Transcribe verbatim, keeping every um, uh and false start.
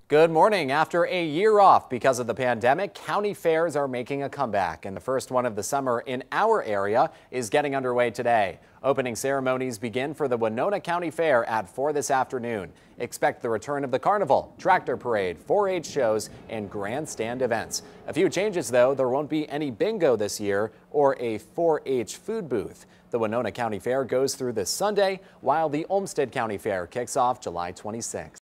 Good morning. After a year off because of the pandemic, county fairs are making a comeback, and the first one of the summer in our area is getting underway today. Opening ceremonies begin for the Winona County Fair at four this afternoon. Expect the return of the carnival, tractor parade, four H shows, and grandstand events. A few changes, though. There won't be any bingo this year or a four H food booth. The Winona County Fair goes through this Sunday, while the Olmsted County Fair kicks off July twenty-sixth.